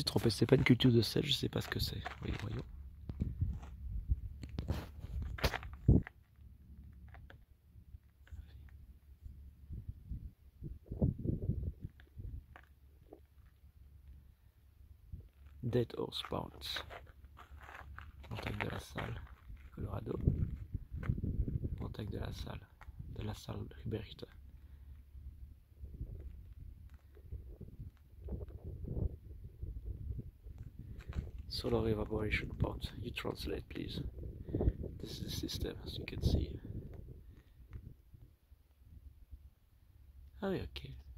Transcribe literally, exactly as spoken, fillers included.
trompé, c'est pas une culture de sel, je sais pas ce que c'est. Oui, voyons. Dead Horse Bounce. Contact de la salle. Colorado. Contact de la salle. De la salle Hubert. Solar evaporation pot. You translate, please. This is the system, as you can see. Oh, okay.